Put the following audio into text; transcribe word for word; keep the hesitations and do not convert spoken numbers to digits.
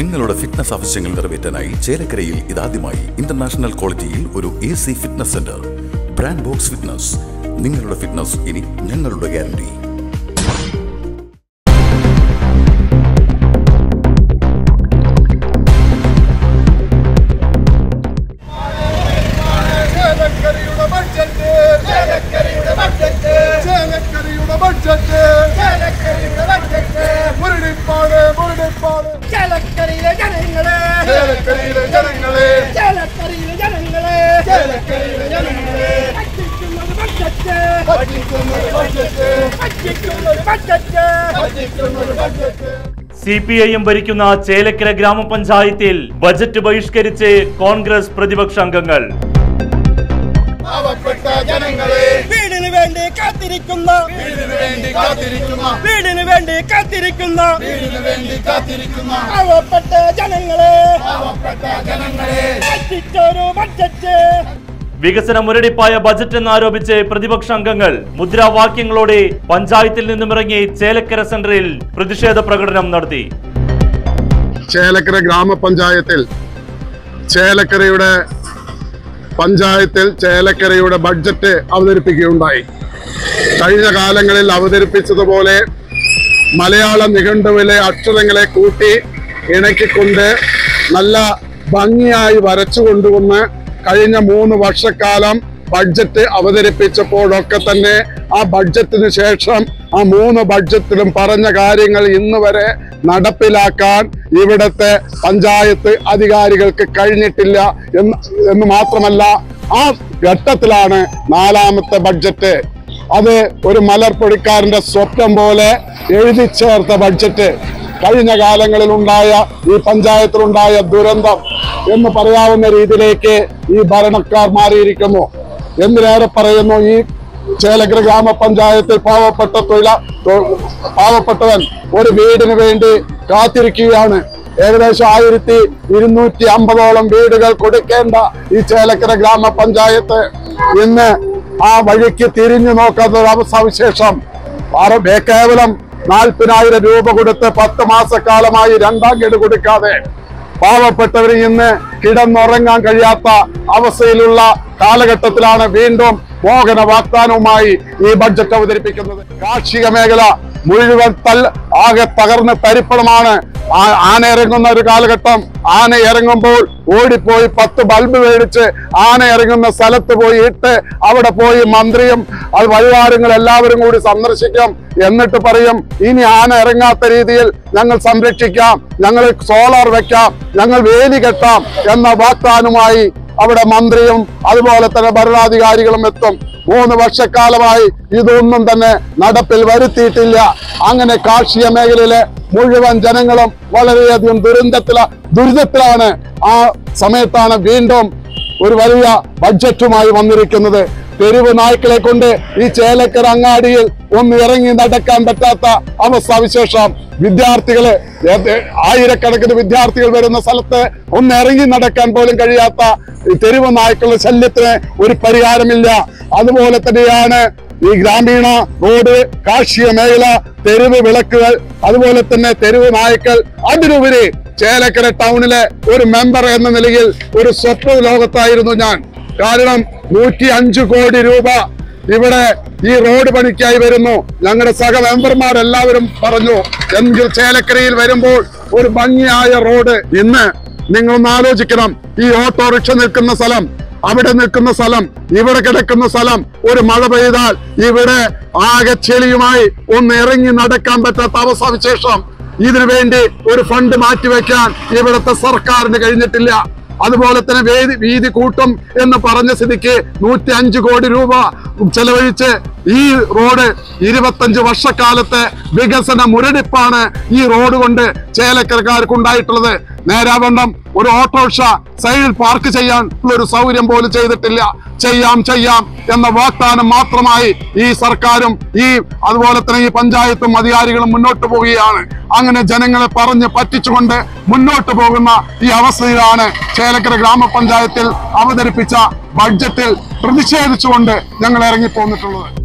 നിങ്ങളുടെ ഫിറ്റ്നസ് ആവശ്യങ്ങൾ നിറവേറ്റാനായി ചേലക്കരയിൽ ഇതാദ്യമായി ഇന്റർനാഷണൽ ക്വാളിറ്റിയിൽ ഒരു A C fitness centre. Brand box fitness. നിങ്ങളുടെ ഫിറ്റ്നസ് ഇനി ഞങ്ങളുടെ guarantee. C P I M ഭരിക്കുന്ന ചേലക്കര ഗ്രാമപഞ്ചായത്തിൽ ബജറ്റ് ബഹിഷ്കരിച്ച് കോൺഗ്രസ് പ്രതിപക്ഷ അംഗങ്ങൾ. വീടിന് വേണ്ടി കാത്തിരിക്കുന്ന വീടിന് വേണ്ടി കാത്തിരിക്കുന്ന വീടിന് വേണ്ടി കാത്തിരിക്കുന്ന വീടിന് വേണ്ടി കാത്തിരിക്കുന്ന പാവപ്പെട്ട ജനങ്ങളെ പാവപ്പെട്ട ജനങ്ങളെ പറ്റിച്ചൊരു ബഡ്ജറ്റ്. വികസന മുരടിപ്പായ ബജറ്റ് എന്നാരോപിച്ച് പ്രതിപക്ഷ അംഗങ്ങൾ മുദ്രാവാക്യങ്ങളോടെ പഞ്ചായത്തിൽ നിന്നുമിറങ്ങി ചേലക്കര സെന്ററിൽ പ്രതിഷേധ പ്രകടനം നടത്തി. ചേലക്കര ഗ്രാമപഞ്ചായത്തിൽ ചേലക്കരയുടെ പഞ്ചായത്തിൽ ചേലക്കരയുടെ ബഡ്ജറ്റ് അവതരിപ്പിക്കുകയുണ്ടായി. കഴിഞ്ഞ കാലങ്ങളിൽ അവതരിപ്പിച്ചതുപോലെ മലയാള നിഘണ്ടുവിലെ അക്ഷരങ്ങളെ കൂട്ടി ഇണക്കിക്കൊണ്ട് നല്ല ഭംഗിയായി വരച്ചു കൊണ്ടുവന്ന് കഴിഞ്ഞ മൂന്ന് വർഷക്കാലം ബഡ്ജറ്റ് അവതരിപ്പിച്ചപ്പോഴൊക്കെ തന്നെ ആ ബഡ്ജറ്റിന് ശേഷം ആ മൂന്ന് ബഡ്ജറ്റിലും പറഞ്ഞ കാര്യങ്ങൾ ഇന്ന് വരെ നടപ്പിലാക്കാൻ ഇവിടുത്തെ പഞ്ചായത്ത് അധികാരികൾക്ക് കഴിഞ്ഞിട്ടില്ല എന്ന് എന്ന് മാത്രമല്ല ആ ഘട്ടത്തിലാണ് നാലാമത്തെ ബഡ്ജറ്റ്. അത് ഒരു മലർപ്പൊടിക്കാരന്റെ സ്വപ്നം പോലെ എഴുതി ചേർത്ത ബഡ്ജറ്റ്. കഴിഞ്ഞ കാലങ്ങളിൽ ഉണ്ടായ ഈ പഞ്ചായത്തിലുണ്ടായ ദുരന്തം എന്ന് പറയാവുന്ന രീതിയിലേക്ക് ഈ ഭരണക്കാർ മാറിയിരിക്കുന്നു. എന്തിനേറെ പറയുന്നു, ഈ ചേലക്കര ഗ്രാമപഞ്ചായത്തിൽ പാവപ്പെട്ട തൊഴില പാവപ്പെട്ടവൻ ഒരു വീടിന് വേണ്ടി കാത്തിരിക്കുകയാണ്. ഏകദേശം ആയിരത്തി ഇരുന്നൂറ്റി അമ്പതോളം വീടുകൾ കൊടുക്കേണ്ട ഈ ചേലക്കര ഗ്രാമപഞ്ചായത്ത് ഇന്ന് ആ വഴിക്ക് തിരിഞ്ഞു നോക്കാത്ത ഒരു അവസ്ഥാവിശേഷം. കേവലം നാൽപ്പതിനായിരം രൂപ കൊടുത്ത് പത്ത് മാസക്കാലമായി രണ്ടാം ഗഡു കൊടുക്കാതെ പാവപ്പെട്ടവർ ഇന്ന് കിടന്നുറങ്ങാൻ കഴിയാത്ത അവസ്ഥയിലുള്ള കാലഘട്ടത്തിലാണ് വീണ്ടും മോഹന വാഗ്ദാനവുമായി ഈ ബഡ്ജറ്റ് അവതരിപ്പിക്കുന്നത്. കാർഷിക മേഖല മുഴുവൻ തൽ ആകെ തകർന്ന് തരിപ്പണമാണ്. ആന ഇറങ്ങുന്ന ഒരു കാലഘട്ടം, ആന ഇറങ്ങുമ്പോൾ ഓടിപ്പോയി പത്ത് ബൾബ് മേടിച്ച് ആന ഇറങ്ങുന്ന സ്ഥലത്ത് പോയി ഇട്ട് അവിടെ പോയി മന്ത്രിയും അത് വഴിവാരങ്ങൾ എല്ലാവരും കൂടി സന്ദർശിക്കും. എന്നിട്ട് പറയും ഇനി ആന ഇറങ്ങാത്ത രീതിയിൽ ഞങ്ങൾ സംരക്ഷിക്കാം, ഞങ്ങൾ സോളാർ വെക്കാം, ഞങ്ങൾ വേലി കെട്ടാം എന്ന വാഗ്ദാനവുമായി അവിടെ മന്ത്രിയും അതുപോലെ തന്നെ ഭരണാധികാരികളും എത്തും. മൂന്ന് വർഷക്കാലമായി ഇതൊന്നും തന്നെ നടപ്പിൽ വരുത്തിയിട്ടില്ല. അങ്ങനെ കാർഷിക മേഖലയിലെ മുഴുവൻ ജനങ്ങളും വളരെയധികം ദുരന്തത്തില ദുരിതത്തിലാണ്. ആ സമയത്താണ് വീണ്ടും ഒരു വലിയ ബഡ്ജറ്റുമായി വന്നിരിക്കുന്നത്. തെരുവ് നായ്ക്കളെ കൊണ്ട് ഈ ചേലക്കര അങ്ങാടിയിൽ ഒന്ന് ഇറങ്ങി നടക്കാൻ പറ്റാത്ത അവസ്ഥാവിശേഷം. വിദ്യാർത്ഥികള് ആയിരക്കണക്കിന് വിദ്യാർത്ഥികൾ വരുന്ന സ്ഥലത്ത് ഒന്ന് ഇറങ്ങി നടക്കാൻ പോലും കഴിയാത്ത തെരുവ് നായ്ക്കളുടെ ശല്യത്തിന് ഒരു പരിഹാരമില്ല. അതുപോലെ തന്നെയാണ് ഈ ഗ്രാമീണ റോഡ്, കാർഷിക മേഖല, തെരുവ് വിളക്കുകൾ, അതുപോലെ തന്നെ തെരുവ് നായ്ക്കൾ. അതിനുപരി ചേലക്കര ടൗണിലെ ഒരു മെമ്പർ എന്ന നിലയിൽ ഒരു സ്വപ്ന ലോകത്തായിരുന്നു ഞാൻ. കാരണം നൂറ്റി അഞ്ചു കോടി രൂപ ഇവിടെ ഈ റോഡ് പണിക്കായി വരുന്നു. ഞങ്ങളുടെ സഹ മെമ്പർമാരെല്ലാവരും പറഞ്ഞു എങ്കിൽ ചേലക്കരയിൽ വരുമ്പോൾ ഒരു ഭംഗിയായ റോഡ്. ഇന്ന് നിങ്ങളൊന്ന് ആലോചിക്കണം, ഈ ഓട്ടോറിക്ഷ നിൽക്കുന്ന സ്ഥലം, അവിടെ നിൽക്കുന്ന സ്ഥലം, ഇവിടെ കിടക്കുന്ന സ്ഥലം, ഒരു മഴ പെയ്താൽ ഇവിടെ ആകെ ചെളിയുമായി ഒന്ന് ഇറങ്ങി നടക്കാൻ പറ്റാത്ത അവസ്ഥാവിശേഷം. ഇതിനു വേണ്ടി ഒരു ഫണ്ട് മാറ്റിവെക്കാൻ ഇവിടുത്തെ സർക്കാരിന് കഴിഞ്ഞിട്ടില്ല. അതുപോലെ തന്നെ വേദി വീതി കൂട്ടും എന്ന് പറഞ്ഞ സ്ഥിതിക്ക് നൂറ്റി അഞ്ചു കോടി രൂപ ചെലവഴിച്ച് ഈ റോഡ് ഇരുപത്തഞ്ച് വർഷക്കാലത്തെ വികസന മുരടിപ്പാണ് ഈ റോഡ് കൊണ്ട് ചേലക്കരക്കാർക്ക് ഉണ്ടായിട്ടുള്ളത്. നേരാവണ്ണം ഒരു ഓട്ടോറിക്ഷ സൈഡിൽ പാർക്ക് ചെയ്യാൻ ഒരു സൗകര്യം പോലും ചെയ്തിട്ടില്ല. ചെയ്യാം ചെയ്യാം എന്ന വാഗ്ദാനം മാത്രമായി ഈ സർക്കാരും ഈ അതുപോലെ തന്നെ ഈ പഞ്ചായത്തും അധികാരികളും മുന്നോട്ട് പോവുകയാണ്. അങ്ങനെ ജനങ്ങളെ പറഞ്ഞ് പറ്റിച്ചുകൊണ്ട് മുന്നോട്ട് പോകുന്ന ഈ അവസ്ഥയിലാണ് ചേലക്കര ഗ്രാമപഞ്ചായത്തിൽ അവതരിപ്പിച്ച ബഡ്ജറ്റിൽ പ്രതിഷേധിച്ചുകൊണ്ട് ഞങ്ങൾ ഇറങ്ങിപ്പോന്നിട്ടുള്ളത്.